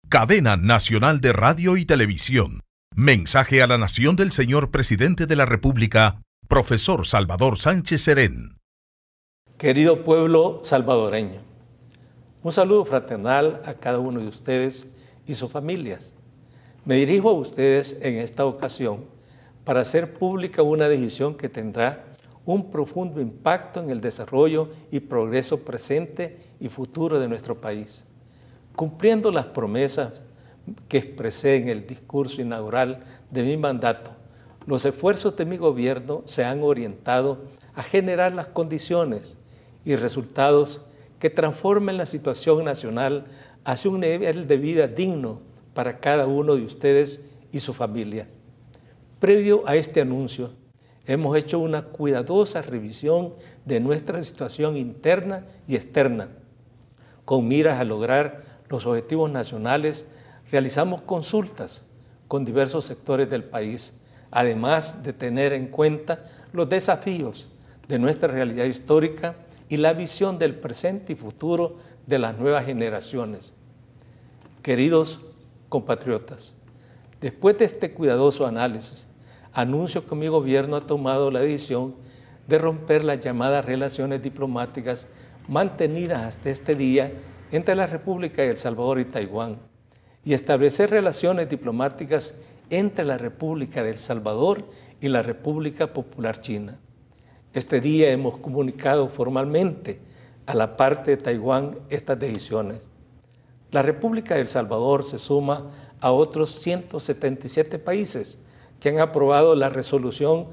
Cadena Nacional de Radio y Televisión. Mensaje a la nación del señor Presidente de la República, Profesor Salvador Sánchez Serén. Querido pueblo salvadoreño, un saludo fraternal a cada uno de ustedes y sus familias. Me dirijo a ustedes en esta ocasión para hacer pública una decisión que tendrá un profundo impacto en el desarrollo y progreso presente y futuro de nuestro país. Cumpliendo las promesas que expresé en el discurso inaugural de mi mandato, los esfuerzos de mi gobierno se han orientado a generar las condiciones y resultados que transformen la situación nacional hacia un nivel de vida digno para cada uno de ustedes y sus familias. Previo a este anuncio, hemos hecho una cuidadosa revisión de nuestra situación interna y externa. Con miras a lograr los objetivos nacionales, realizamos consultas con diversos sectores del país, además de tener en cuenta los desafíos de nuestra realidad histórica y la visión del presente y futuro de las nuevas generaciones. Queridos compatriotas, después de este cuidadoso análisis, anuncio que mi gobierno ha tomado la decisión de romper las llamadas relaciones diplomáticas mantenidas hasta este día entre la República de El Salvador y Taiwán y establecer relaciones diplomáticas entre la República de El Salvador y la República Popular China. Este día hemos comunicado formalmente a la parte de Taiwán estas decisiones. La República de El Salvador se suma a otros 177 países que han aprobado la resolución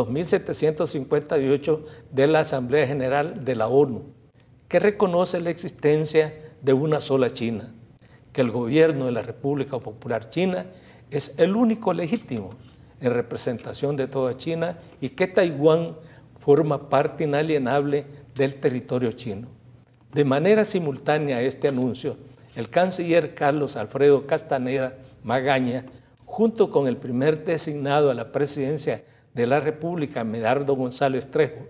2758 de la Asamblea General de la ONU, que reconoce la existencia de una sola China, que el gobierno de la República Popular China es el único legítimo en representación de toda China y que Taiwán forma parte inalienable del territorio chino. De manera simultánea a este anuncio, el canciller Carlos Alfredo Castaneda Magaña, junto con el primer designado a la presidencia de la República, Medardo González Trejo,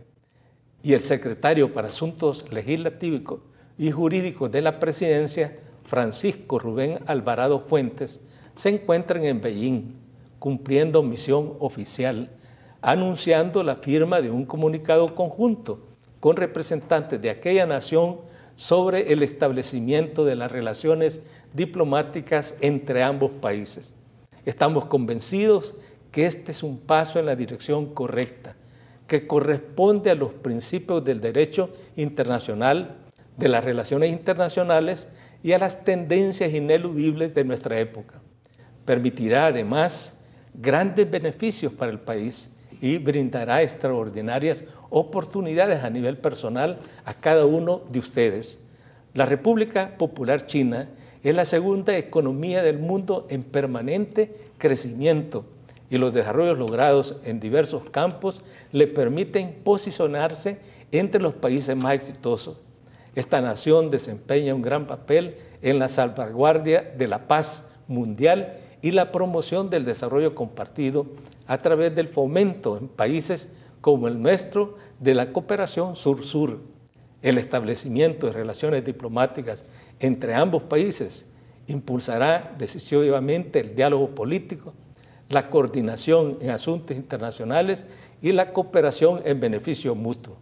y el secretario para Asuntos Legislativos y Jurídicos de la Presidencia, Francisco Rubén Alvarado Fuentes, se encuentran en Beijing, cumpliendo misión oficial, anunciando la firma de un comunicado conjunto con representantes de aquella nación sobre el establecimiento de las relaciones diplomáticas entre ambos países. Estamos convencidos que este es un paso en la dirección correcta, que corresponde a los principios del derecho internacional, de las relaciones internacionales y a las tendencias ineludibles de nuestra época. Permitirá además grandes beneficios para el país y brindará extraordinarias oportunidades a nivel personal a cada uno de ustedes. La República Popular China es la segunda economía del mundo en permanente crecimiento y los desarrollos logrados en diversos campos le permiten posicionarse entre los países más exitosos. Esta nación desempeña un gran papel en la salvaguardia de la paz mundial y la promoción del desarrollo compartido a través del fomento en países como el nuestro de la cooperación sur-sur. El establecimiento de relaciones diplomáticas entre ambos países impulsará decisivamente el diálogo político, la coordinación en asuntos internacionales y la cooperación en beneficio mutuo.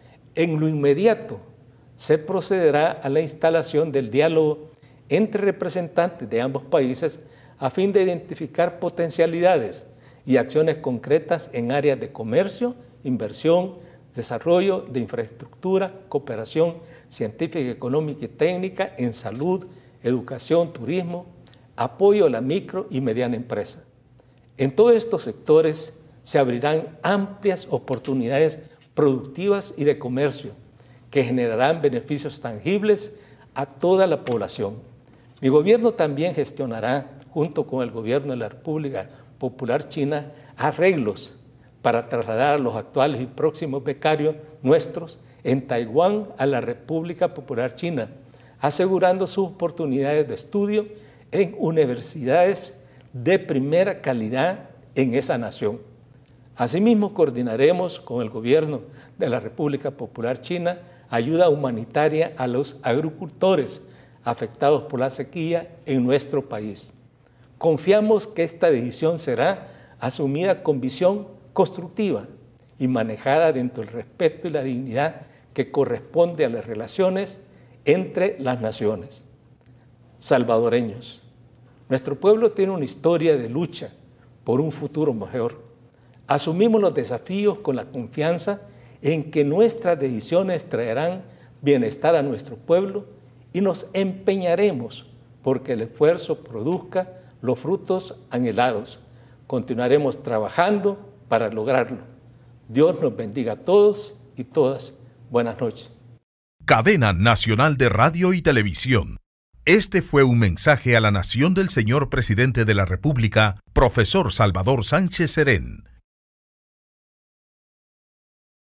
En lo inmediato, se procederá a la instalación del diálogo entre representantes de ambos países a fin de identificar potencialidades y acciones concretas en áreas de comercio, inversión, desarrollo de infraestructura, cooperación científica, económica y técnica, en salud, educación, turismo, apoyo a la micro y mediana empresa. En todos estos sectores se abrirán amplias oportunidades productivas y de comercio que generarán beneficios tangibles a toda la población. Mi gobierno también gestionará, junto con el gobierno de la República Popular China, arreglos para trasladar a los actuales y próximos becarios nuestros en Taiwán a la República Popular China, asegurando sus oportunidades de estudio en universidades de primera calidad en esa nación. Asimismo, coordinaremos con el gobierno de la República Popular China ayuda humanitaria a los agricultores afectados por la sequía en nuestro país. Confiamos que esta decisión será asumida con visión constructiva y manejada dentro del respeto y la dignidad que corresponde a las relaciones entre las naciones. Salvadoreños, nuestro pueblo tiene una historia de lucha por un futuro mejor. Asumimos los desafíos con la confianza en que nuestras decisiones traerán bienestar a nuestro pueblo y nos empeñaremos porque el esfuerzo produzca los frutos anhelados. Continuaremos trabajando para lograrlo. Dios nos bendiga a todos y todas. Buenas noches. Cadena Nacional de Radio y Televisión. Este fue un mensaje a la nación del señor presidente de la República, profesor Salvador Sánchez Serén.